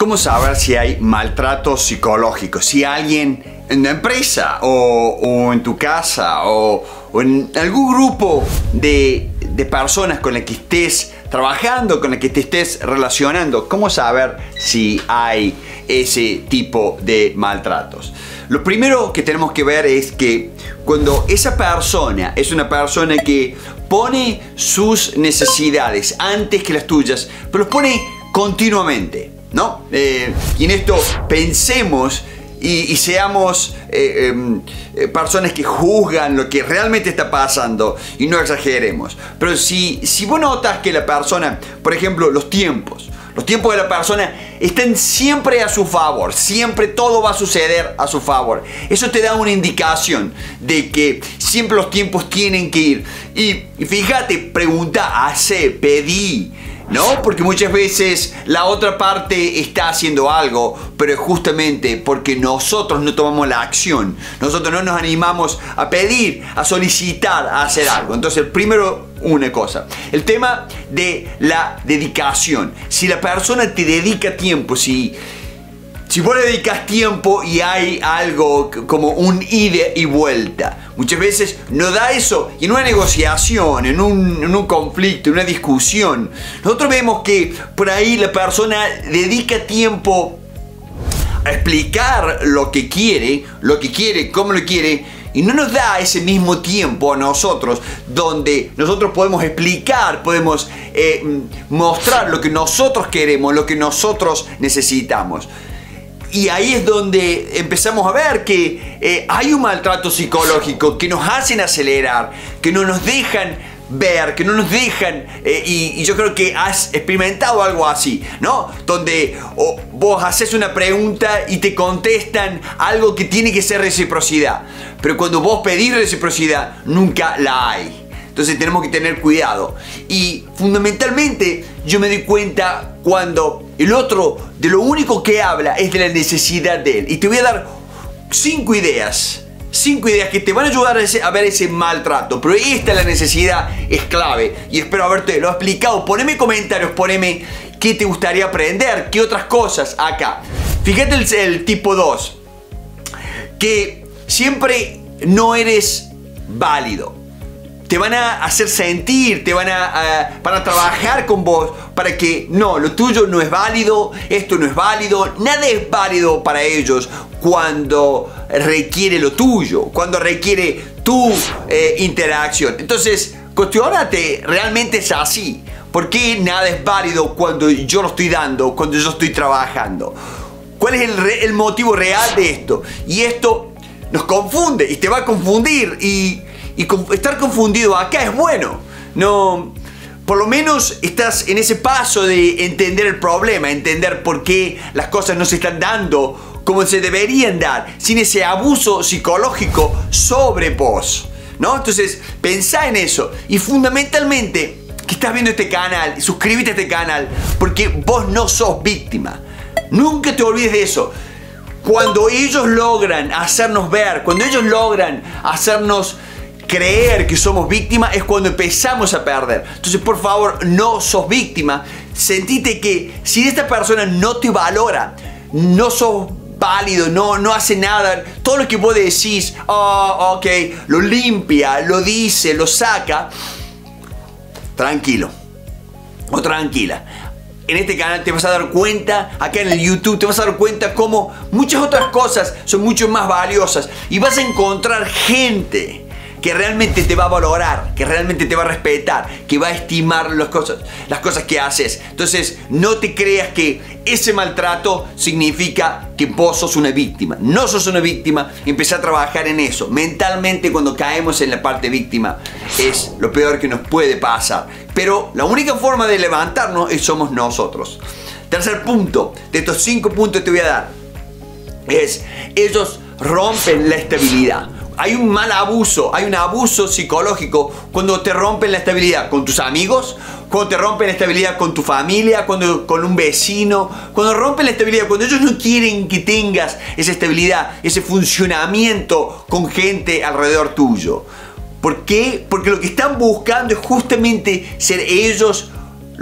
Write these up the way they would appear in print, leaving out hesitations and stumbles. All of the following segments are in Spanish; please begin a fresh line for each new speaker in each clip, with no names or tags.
¿Cómo saber si hay maltrato psicológico? Si alguien en la empresa o en tu casa o en algún grupo de personas con las que estés trabajando, con las que te estés relacionando, ¿cómo saber si hay ese tipo de maltratos? Lo primero que tenemos que ver es que cuando esa persona es una persona que pone sus necesidades antes que las tuyas, pero los pone continuamente, ¿no? Y en esto pensemos y seamos personas que juzgan lo que realmente está pasando y no exageremos. Pero si vos notas que la persona, por ejemplo, los tiempos de la persona están siempre a su favor, siempre todo va a suceder a su favor, eso te da una indicación de que siempre los tiempos tienen que ir. Y fíjate, pregunta, hace, pedí, ¿no? Porque muchas veces la otra parte está haciendo algo, pero es justamente porque nosotros no tomamos la acción. Nosotros no nos animamos a pedir, a solicitar, a hacer algo. Entonces, primero, una cosa. El tema de la dedicación. Si la persona te dedica tiempo, si vos le dedicas tiempo y hay algo como un ida y vuelta, muchas veces no da eso. Y en una negociación, en un conflicto, en una discusión, nosotros vemos que por ahí la persona dedica tiempo a explicar lo que quiere, cómo lo quiere, y no nos da ese mismo tiempo a nosotros, donde nosotros podemos explicar, podemos mostrar lo que nosotros queremos, lo que nosotros necesitamos. Y ahí es donde empezamos a ver que hay un maltrato psicológico, que nos hacen acelerar, que no nos dejan ver, que no nos dejan, y yo creo que has experimentado algo así, ¿no? Donde vos haces una pregunta y te contestan algo que tiene que ser reciprocidad, pero cuando vos pedís reciprocidad nunca la hay. Entonces tenemos que tener cuidado. Y fundamentalmente yo me doy cuenta cuando el otro de lo único que habla es de la necesidad de él. Y te voy a dar 5 ideas. 5 ideas que te van a ayudar a ver ese maltrato. Pero esta, la necesidad, es clave. Y espero haberte lo explicado. Poneme comentarios, poneme qué te gustaría aprender, qué otras cosas acá. Fíjate el tipo 2. Que siempre no eres válido. Te van a hacer sentir, te van a trabajar con vos para que no, lo tuyo no es válido, esto no es válido, nada es válido para ellos cuando requiere lo tuyo, cuando requiere tu interacción. Entonces, cuestiónate, ¿realmente es así? ¿Por qué nada es válido cuando yo lo estoy dando, cuando yo estoy trabajando? ¿Cuál es el motivo real de esto? Y esto nos confunde y te va a confundir y estar confundido acá es bueno. No, por lo menos estás en ese paso de entender el problema, entender por qué las cosas no se están dando como se deberían dar, sin ese abuso psicológico sobre vos, ¿no? Entonces, pensá en eso. Y fundamentalmente, que estás viendo este canal, suscríbete a este canal, porque vos no sos víctima. Nunca te olvides de eso. Cuando ellos logran hacernos ver, cuando ellos logran hacernos creer que somos víctimas, es cuando empezamos a perder. Entonces, por favor, no sos víctima. Sentite que si esta persona no te valora, no sos válido, no hace nada, todo lo que vos decís, oh, ok, lo limpia, lo dice, lo saca, tranquilo o tranquila. En este canal te vas a dar cuenta, acá en el YouTube te vas a dar cuenta cómo muchas otras cosas son mucho más valiosas y vas a encontrar gente que realmente te va a valorar, que realmente te va a respetar, que va a estimar las cosas que haces. Entonces, no te creas que ese maltrato significa que vos sos una víctima. No sos una víctima, empezá a trabajar en eso. Mentalmente, cuando caemos en la parte víctima, es lo peor que nos puede pasar. Pero la única forma de levantarnos somos nosotros. Tercer punto, de estos 5 puntos que te voy a dar, es ellos rompen la estabilidad. Hay un mal abuso, hay un abuso psicológico cuando te rompen la estabilidad con tus amigos, cuando te rompen la estabilidad con tu familia, con un vecino, cuando rompen la estabilidad, cuando ellos no quieren que tengas esa estabilidad, ese funcionamiento con gente alrededor tuyo. ¿Por qué? Porque lo que están buscando es justamente ser ellos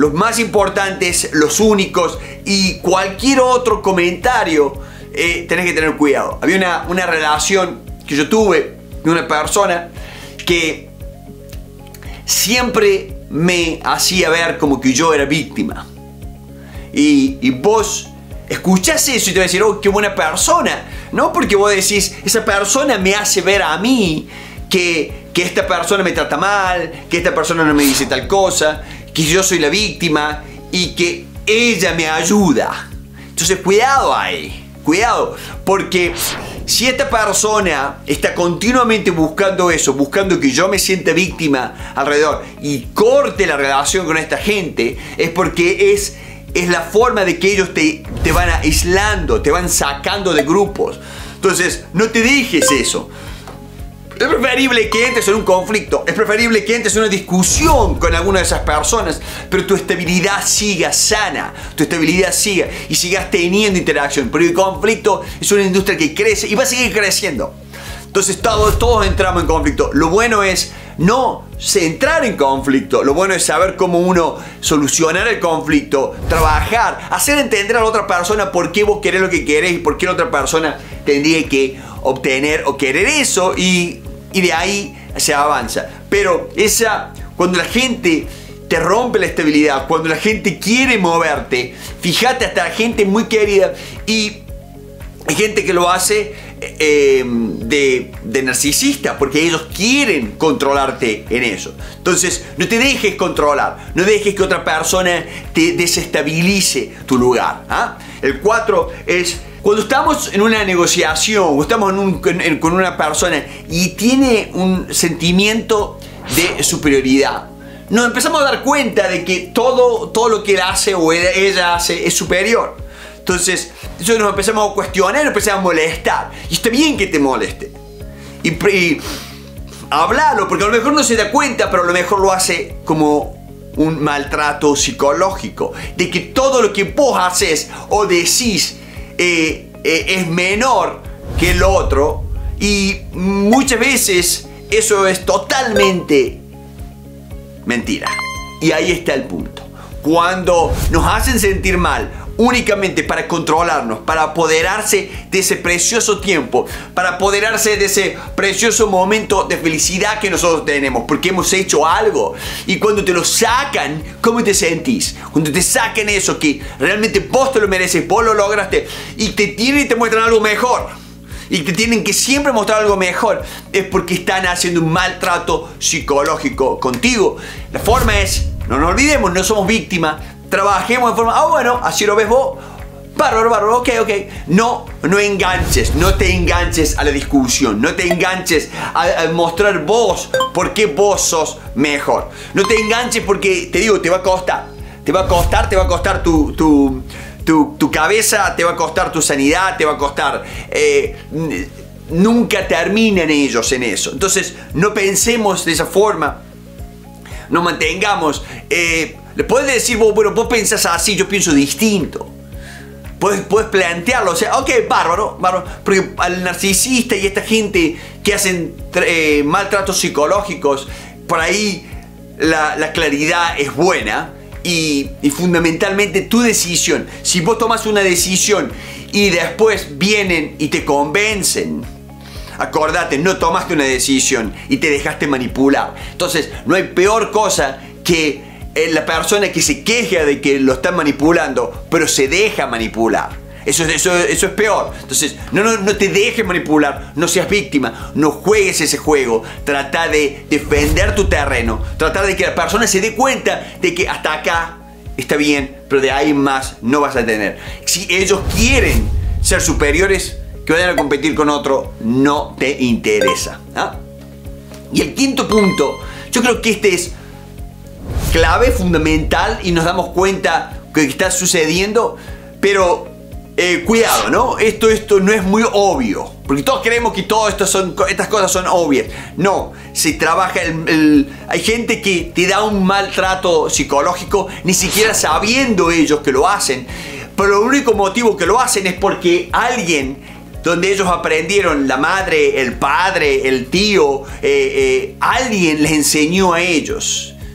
los más importantes, los únicos, y cualquier otro comentario tenés que tener cuidado. Había una relación que yo tuve de una persona que siempre me hacía ver como que yo era víctima. Y vos escuchás eso y te vas a decir, oh, qué buena persona. No, porque vos decís, esa persona me hace ver a mí que esta persona me trata mal, que esta persona no me dice tal cosa, que yo soy la víctima y que ella me ayuda. Entonces cuidado ahí, cuidado, porque si esta persona está continuamente buscando eso, buscando que yo me sienta víctima alrededor y corte la relación con esta gente, es porque es la forma de que ellos te van aislando, te van sacando de grupos. Entonces, no te dejes eso. Es preferible que entres en un conflicto, es preferible que entres en una discusión con alguna de esas personas, pero tu estabilidad siga sana, tu estabilidad siga y sigas teniendo interacción. Porque el conflicto es una industria que crece y va a seguir creciendo. Entonces todos entramos en conflicto. Lo bueno es no entrar en conflicto, lo bueno es saber cómo uno solucionar el conflicto, trabajar, hacer entender a la otra persona por qué vos querés lo que querés y por qué la otra persona tendría que obtener o querer eso, y de ahí se avanza. Pero cuando la gente te rompe la estabilidad, cuando la gente quiere moverte, fíjate, hasta la gente muy querida, y hay gente que lo hace de narcisista, porque ellos quieren controlarte en eso. Entonces no te dejes controlar, no dejes que otra persona te desestabilice tu lugar. El 4 es cuando estamos en una negociación o estamos con una persona y tiene un sentimiento de superioridad. Nos empezamos a dar cuenta de que todo lo que él hace o ella hace es superior. Entonces nos empezamos a cuestionar, nos empezamos a molestar. Y está bien que te moleste. Y hablarlo, porque a lo mejor no se da cuenta, pero a lo mejor lo hace como un maltrato psicológico. De que todo lo que vos haces o decís es menor que el otro. Y muchas veces eso es totalmente mentira. Y ahí está el punto. Cuando nos hacen sentir mal únicamente para controlarnos, para apoderarse de ese precioso tiempo, para apoderarse de ese precioso momento de felicidad que nosotros tenemos, porque hemos hecho algo. Y cuando te lo sacan, ¿cómo te sentís? Cuando te sacan eso que realmente vos te lo mereces, vos lo lograste, y te muestran algo mejor, y te tienen que siempre mostrar algo mejor, es porque están haciendo un maltrato psicológico contigo. La forma es, no nos olvidemos, no somos víctimas. Trabajemos de forma, bueno, así lo ves vos, bárbaro, ok. No enganches, no te enganches a la discusión, no te enganches a mostrar vos por qué vos sos mejor. No te enganches porque, te digo, te va a costar tu cabeza, te va a costar tu sanidad, te va a costar. Nunca terminan ellos en eso. Entonces, no pensemos de esa forma, no mantengamos. Le puedes decir, bueno, vos pensás así, yo pienso distinto. Puedes plantearlo, o sea, ok, bárbaro, porque al narcisista y esta gente que hacen maltratos psicológicos, por ahí la claridad es buena y fundamentalmente tu decisión. Si vos tomas una decisión y después vienen y te convencen, acordate, no tomaste una decisión y te dejaste manipular. Entonces, no hay peor cosa que la persona que se queja de que lo están manipulando, pero se deja manipular. Eso es peor. Entonces, no te dejes manipular, no seas víctima, no juegues ese juego. Trata de defender tu terreno, trata de que la persona se dé cuenta de que hasta acá está bien, pero de ahí más no vas a tener. Si ellos quieren ser superiores, que vayan a competir con otro, no te interesa. Y el quinto punto, yo creo que este es clave, fundamental, y nos damos cuenta que está sucediendo, pero cuidado, ¿no? Esto no es muy obvio, porque todos creemos que estas cosas son obvias. No, se trabaja hay gente que te da un maltrato psicológico ni siquiera sabiendo ellos que lo hacen, pero el único motivo que lo hacen es porque alguien, donde ellos aprendieron, la madre, el padre, el tío, alguien les enseñó a ellos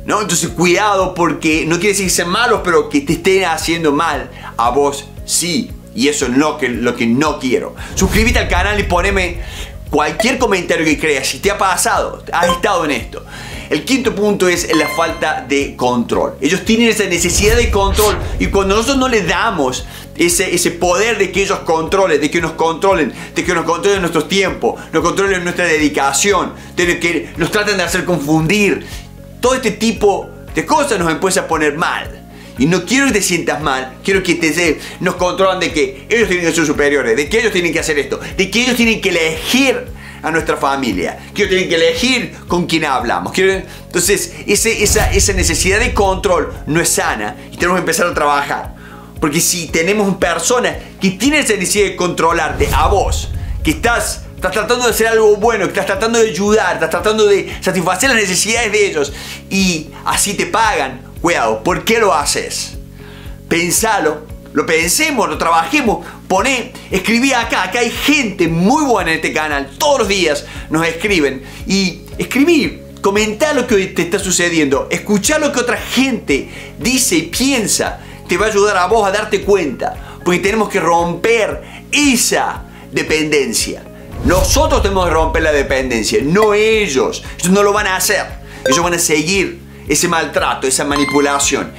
¿no? Entonces cuidado, porque no quiere decir que sean malos, pero que te estén haciendo mal a vos sí. Y eso es lo que no quiero. Suscríbete al canal y poneme cualquier comentario que creas. Si te ha pasado, has estado en esto. El quinto punto es la falta de control. Ellos tienen esa necesidad de control, y cuando nosotros no les damos ese poder de que ellos controlen, de que nos controlen nuestros tiempos, nos controlen nuestra dedicación, de que nos traten de hacer confundir, todo este tipo de cosas nos empieza a poner mal. Y no quiero que te sientas mal, quiero que nos controlan de que ellos tienen que ser superiores, de que ellos tienen que hacer esto, de que ellos tienen que elegir a nuestra familia, que ellos tienen que elegir con quién hablamos. Entonces, esa necesidad de control no es sana y tenemos que empezar a trabajar. Porque si tenemos personas que tienen esa necesidad de controlarte a vos, que estás tratando de hacer algo bueno, que estás tratando de ayudar, estás tratando de satisfacer las necesidades de ellos y así te pagan, cuidado, ¿por qué lo haces? Pensalo, lo pensemos, lo trabajemos, escribí acá hay gente muy buena en este canal, todos los días nos escriben, y escribir, comentar lo que te está sucediendo, escuchar lo que otra gente dice y piensa, te va a ayudar a vos a darte cuenta, porque tenemos que romper esa dependencia. Nosotros tenemos que romper la dependencia, no ellos. Ellos no lo van a hacer. Ellos van a seguir ese maltrato, esa manipulación,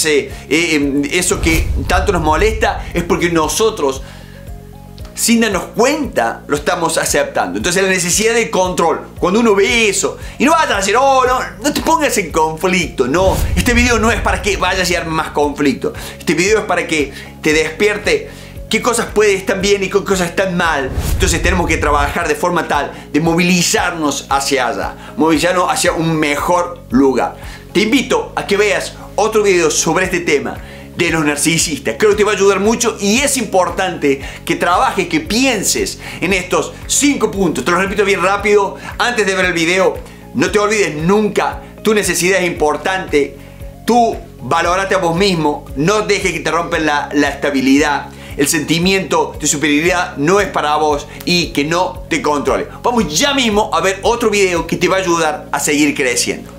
eso que tanto nos molesta, es porque nosotros, sin darnos cuenta, lo estamos aceptando. Entonces la necesidad de control, cuando uno ve eso, y no vayas a decir, oh, no te pongas en conflicto, no, este video no es para que vayas y armes más conflicto, este video es para que te despierte qué cosas estar bien y qué cosas están mal. Entonces tenemos que trabajar de forma tal de movilizarnos hacia allá, movilizarnos hacia un mejor lugar. Te invito a que veas otro video sobre este tema de los narcisistas. Creo que te va a ayudar mucho y es importante que trabajes, que pienses en estos 5 puntos. Te los repito bien rápido antes de ver el video. No te olvides nunca, tu necesidad es importante. Tú valórate a vos mismo, no dejes que te rompen la estabilidad. El sentimiento de superioridad no es para vos y que no te controle. Vamos ya mismo a ver otro video que te va a ayudar a seguir creciendo.